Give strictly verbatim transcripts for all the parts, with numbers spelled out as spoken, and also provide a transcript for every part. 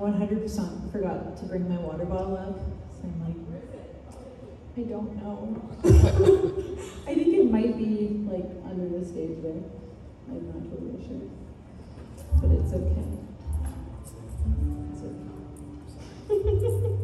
one hundred percent forgot to bring my water bottle up, so I'm like, I don't know. I think it might be like under the stage there. I'm not totally sure, but it's okay. It's okay.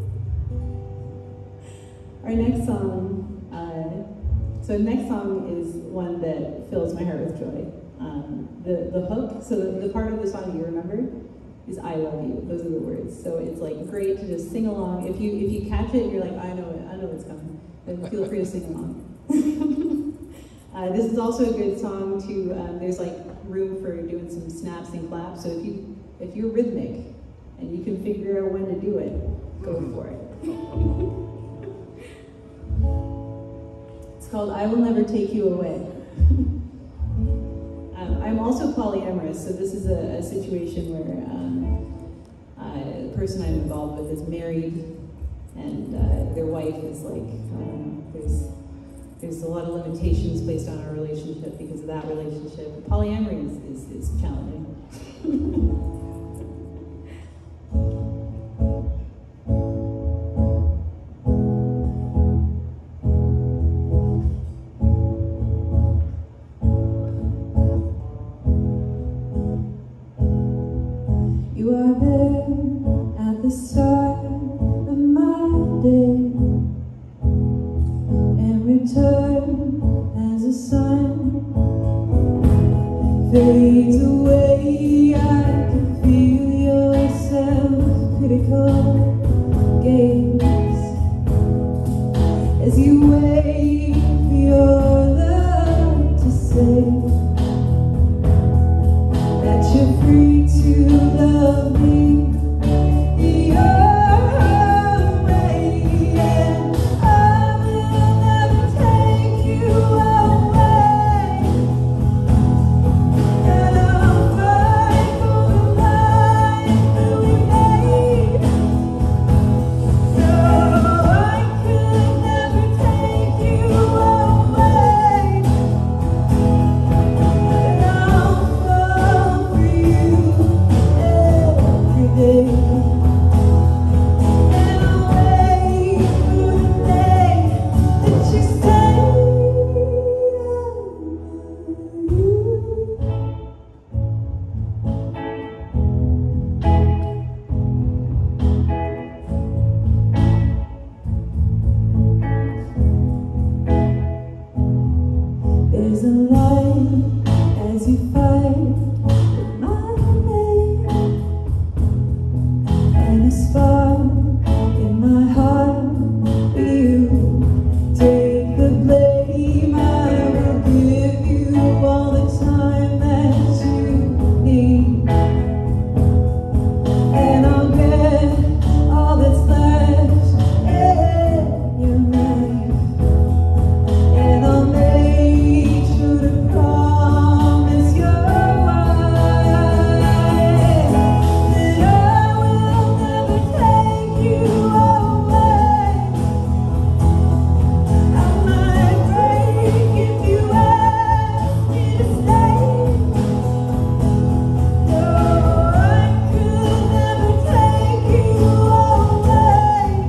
Our next song, uh, so next song is one that fills my heart with joy. Um, the, the hook, so the, the part of the song you remember is I love you. Those are the words. So it's like great to just sing along. If you if you catch it and you're like, I know it, I know it's coming, then feel free to sing along. uh, this is also a good song to, um, there's like room for doing some snaps and claps. So if you if you're rhythmic and you can figure out when to do it, go for it. It's called I Will Never Take You Away. um, I'm also polyamorous, so this is a, a situation where um, uh, the person I'm involved with is married, and uh, their wife is like, um, there's, there's a lot of limitations placed on our relationship because of that relationship. Polyamory is, is, is challenging. You are there at the start of my day, and return as the sun fades away. I can feel your self-critical gaze as you wait for your love to say that you're free to love me your way, and I will never take you away, and I'll fight for the life that we made. No, I could never take you away, and I'll fall for you every day. And I'll wait for the day that you say I love you. There's a light as you fight with my name, and a spark in my heart for you. Take the blame, I will give you all the time that you need, and I'll get all that's left in your life, and I'll make sure to promise your wife that I will never take you away. I might break if you ask me to stay. No, I could never take you away,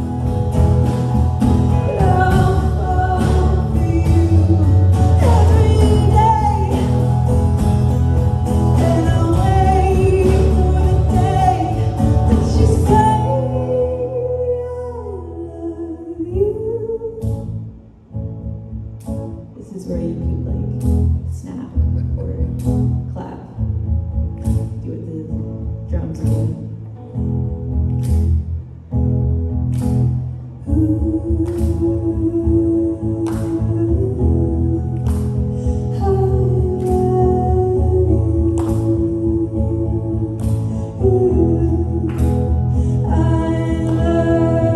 but I'll fall for you every day, and I'll wait for the day that you say I love you. This is where you could like snap or clap, do what the drums do.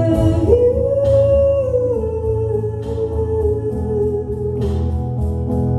I love you.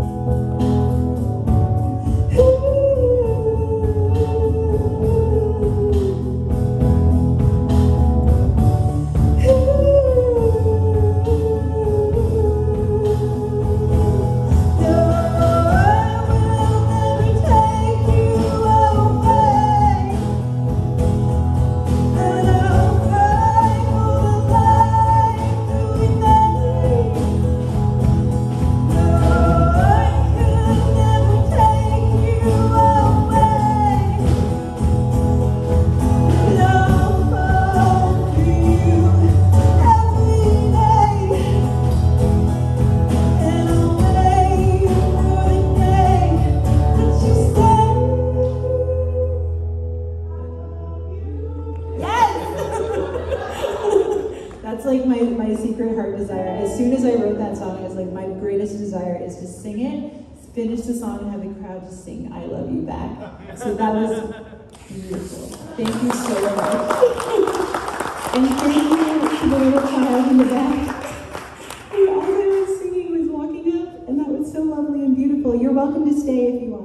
as soon as I wrote that song, I was like, my greatest desire is to sing it, finish the song, and have the crowd just sing I Love You back. So that was beautiful. Thank you so much. And thank you to the little child in the back. And all I was singing was walking up, and that was so lovely and beautiful. You're welcome to stay if you want.